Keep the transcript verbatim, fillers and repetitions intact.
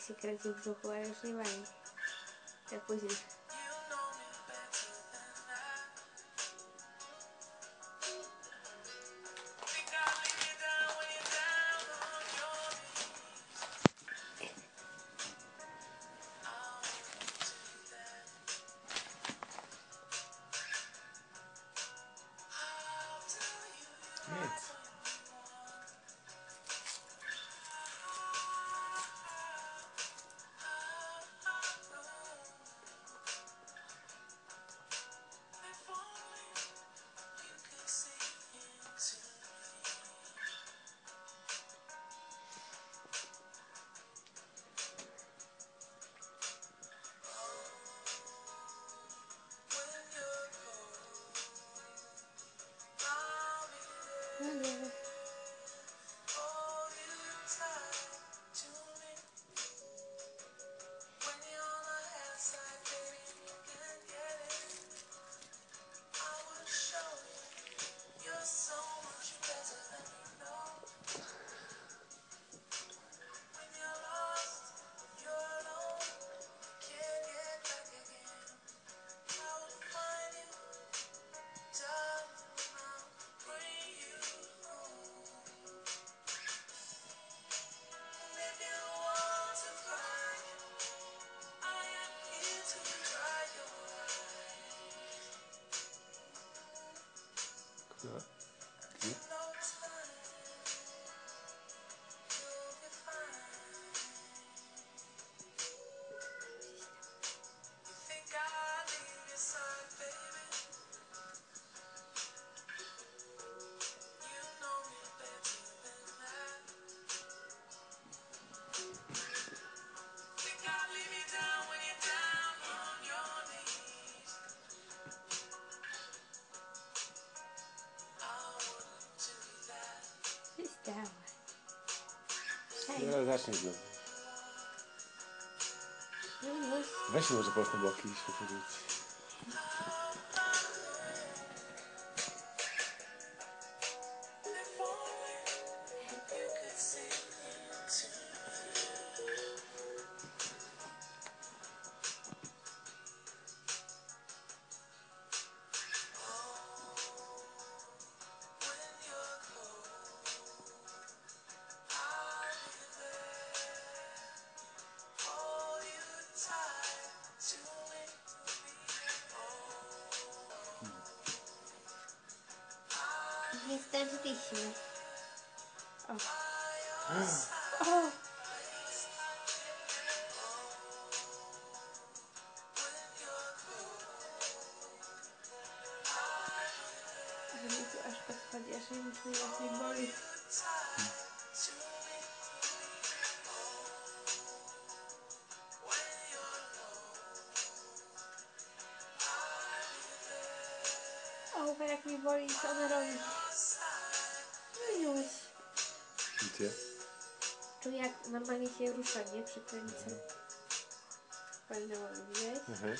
jak się kręci w brzuchu, ale już nie bali. Jak później. Nic. No nie. Która? Gdzie? Wystała. No, zacznij znowu. Już. Weź się może po prostu boki i się porzuć. Niestety. O. O. Ale mi tu aż podchodzi, aż mi tu właśnie boli. O, jak mi boli, co ona robi. No już. Gdzie? Tu jak normalnie się rusza, nie? Przykręcę. Fajne ładnie, widziałeś? Mhm.